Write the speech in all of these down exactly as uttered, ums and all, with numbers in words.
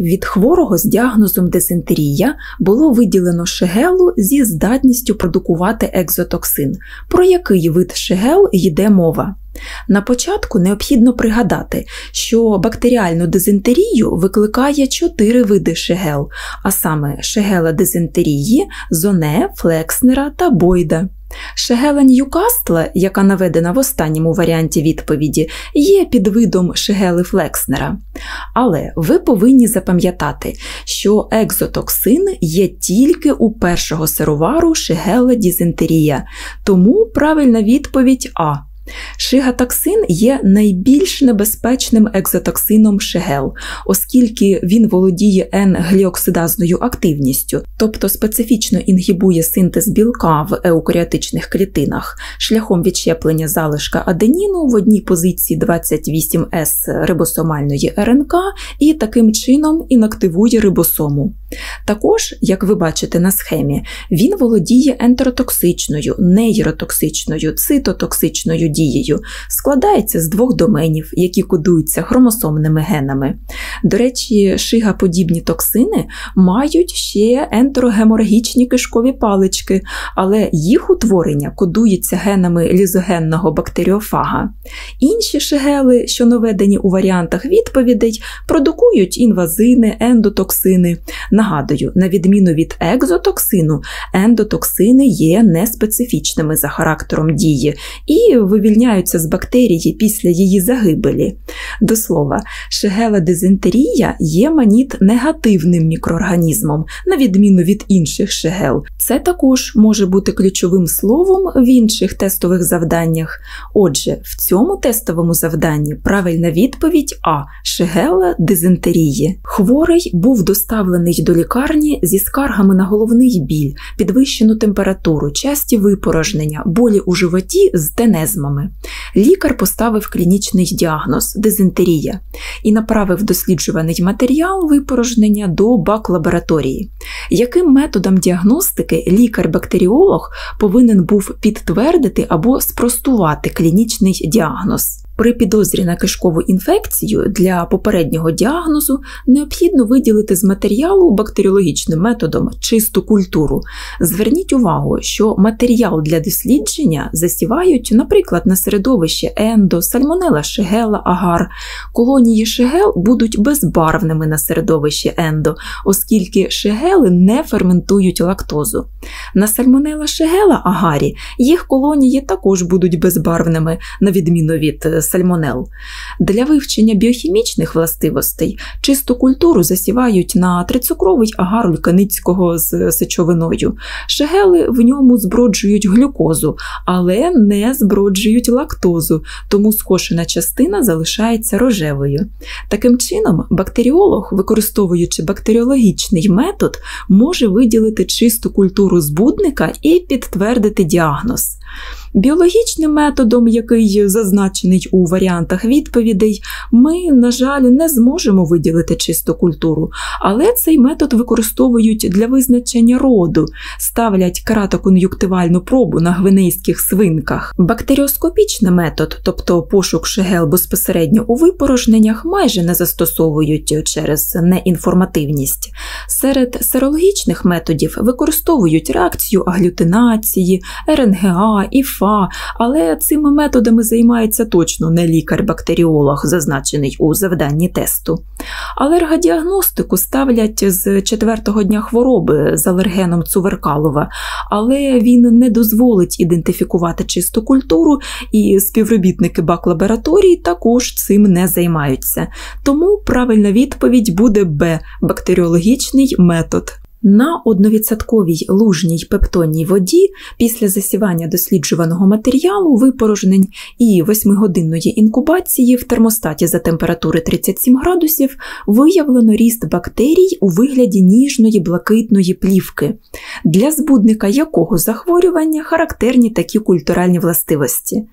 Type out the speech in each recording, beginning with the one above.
Від хворого з діагнозом дизентерія було виділено шигелу зі здатністю продукувати екзотоксин. Про який вид шигел йде мова? На початку необхідно пригадати, що бактеріальну дизентерію викликає чотири види шигел, а саме шигела дизентерії, зоне, флекснера та бойда. Шигела Ньюкасла, яка наведена в останньому варіанті відповіді, є підвидом шигели Флекснера. Але ви повинні запам'ятати, що екзотоксин є тільки у першого сировару шигела дизентерія, тому правильна відповідь А. Шигатоксин є найбільш небезпечним екзотоксином шигел, оскільки він володіє Н-гліоксидазною активністю, тобто специфічно інгібує синтез білка в еукаріотичних клітинах шляхом відщеплення залишка аденіну в одній позиції двадцять вісім ес рибосомальної РНК і таким чином інактивує рибосому. Також, як ви бачите на схемі, він володіє ентеротоксичною, нейротоксичною, цитотоксичною дією, складається з двох доменів, які кодуються хромосомними генами. До речі, шигаподібні токсини мають ще ентерогеморагічні кишкові палички, але їх утворення кодується генами лізогенного бактеріофага. Інші шигели, що наведені у варіантах відповідей, продукують інвазини, ендотоксини. Нагадую, на відміну від екзотоксину, ендотоксини є неспецифічними за характером дії і вивільняються з бактерії після її загибелі. До слова, шигела дизентерія є маніт-негативним мікроорганізмом, на відміну від інших шигел. Це також може бути ключовим словом в інших тестових завданнях. Отже, в цьому тестовому завданні правильна відповідь А – шигела дизентерії. Хворий був доставлений до лікарні зі скаргами на головний біль, підвищену температуру, часті випорожнення, болі у животі з тенезмами. Лікар поставив клінічний діагноз – дизентерія і направив досліджуваний матеріал випорожнення до бак-лабораторії. Яким методом діагностики лікар-бактеріолог повинен був підтвердити або спростувати клінічний діагноз? При підозрі на кишкову інфекцію для попереднього діагнозу необхідно виділити з матеріалу бактеріологічним методом чисту культуру. Зверніть увагу, що матеріал для дослідження засівають, наприклад, на середовище ендо, сальмонелла шигела, агар. Колонії шигел будуть безбарвними на середовищі ендо, оскільки шигели не ферментують лактозу. На сальмонелла шигела, агарі, їх колонії також будуть безбарвними, на відміну від сальмонел. Для вивчення біохімічних властивостей чисту культуру засівають на трицукровий агар Льканицького з сечовиною. Шигели в ньому зброджують глюкозу, але не зброджують лактозу, тому скошена частина залишається рожевою. Таким чином, бактеріолог, використовуючи бактеріологічний метод, може виділити чисту культуру збудника і підтвердити діагноз. Біологічним методом, який зазначений у варіантах відповідей, ми, на жаль, не зможемо виділити чисту культуру, але цей метод використовують для визначення роду, ставлять кератокон'юктивальну пробу на гвинейських свинках. Бактеріоскопічний метод, тобто пошук шигел безпосередньо у випорожненнях, майже не застосовують через неінформативність. Серед серологічних методів використовують реакцію аглютинації, РНГА, ІФ, але цими методами займається точно не лікар-бактеріолог, зазначений у завданні тесту. Алергодіагностику ставлять з четвертого дня хвороби з алергеном Цуверкалова, але він не дозволить ідентифікувати чисту культуру, і співробітники бак-лабораторій також цим не займаються. Тому правильна відповідь буде Б – бактеріологічний метод. На одновідсотковій лужній пептонній воді після засівання досліджуваного матеріалу, випорожнень і восьмигодинної інкубації в термостаті за температури тридцять сім градусів виявлено ріст бактерій у вигляді ніжної блакитної плівки, для збудника якого захворювання характерні такі культуральні властивості.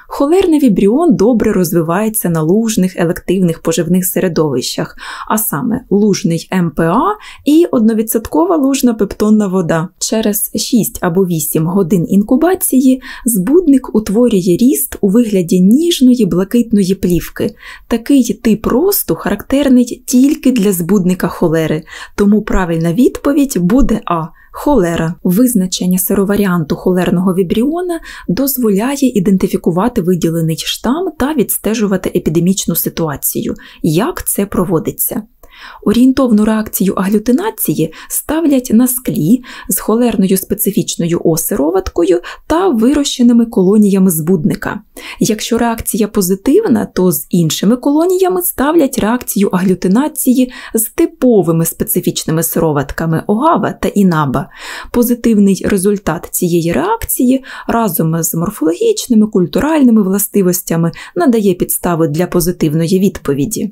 Холерний вібріон добре розвивається на лужних елективних поживних середовищах, а саме лужний ем пе а і одновідсоткова лужна пептонна вода. Через шість або вісім годин інкубації збудник утворює ріст у вигляді ніжної блакитної плівки. Такий тип росту характерний тільки для збудника холери, тому правильна відповідь буде А. Холера. Визначення сероваріанту холерного вібріона дозволяє ідентифікувати виділений штам та відстежувати епідемічну ситуацію. Як це проводиться? Орієнтовну реакцію аглютинації ставлять на склі з холерною специфічною осироваткою та вирощеними колоніями збудника. Якщо реакція позитивна, то з іншими колоніями ставлять реакцію аглютинації з типовими специфічними сироватками огава та інаба. Позитивний результат цієї реакції разом з морфологічними, культуральними властивостями надає підстави для позитивної відповіді.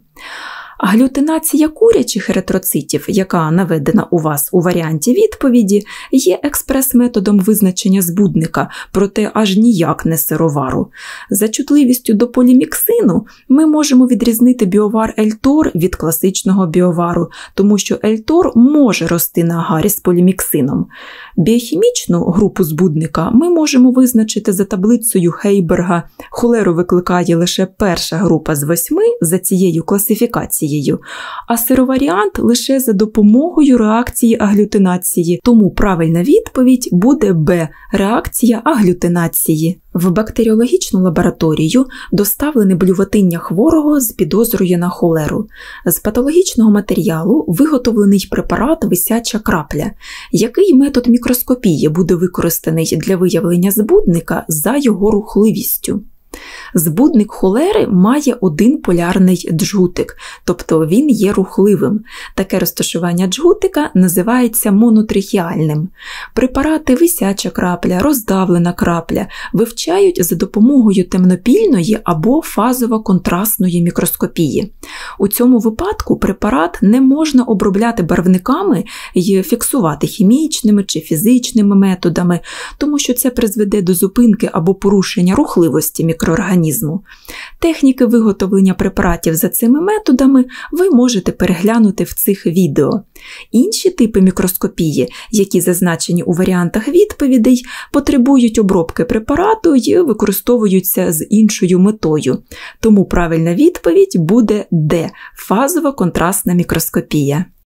Аглютинація курячих еритроцитів, яка наведена у вас у варіанті відповіді, є експрес-методом визначення збудника, проте аж ніяк не сировару. За чутливістю до поліміксину ми можемо відрізнити біовар Ельтор від класичного біовару, тому що Ельтор може рости на агарі з поліміксином. Біохімічну групу збудника ми можемо визначити за таблицею Хейберга. Холеру викликає лише перша група з восьми за цією класифікацією, а сироваріант лише за допомогою реакції аглютинації, тому правильна відповідь буде Б – реакція аглютинації. В бактеріологічну лабораторію доставлене блюватиння хворого з підозрою на холеру. З патологічного матеріалу виготовлений препарат «Висяча крапля». Який метод мікроскопії буде використаний для виявлення збудника за його рухливістю? Збудник холери має один полярний джгутик, тобто він є рухливим. Таке розташування джгутика називається монотрихіальним. Препарати «Висяча крапля», «Роздавлена крапля» вивчають за допомогою темнопільної або фазово-контрастної мікроскопії. У цьому випадку препарат не можна обробляти барвниками і фіксувати хімічними чи фізичними методами, тому що це призведе до зупинки або порушення рухливості мікроорганізму. Техніки виготовлення препаратів за цими методами ви можете переглянути в цих відео. Інші типи мікроскопії, які зазначені у варіантах відповідей, потребують обробки препарату і використовуються з іншою метою. Тому правильна відповідь буде Д – фазово-контрастна мікроскопія.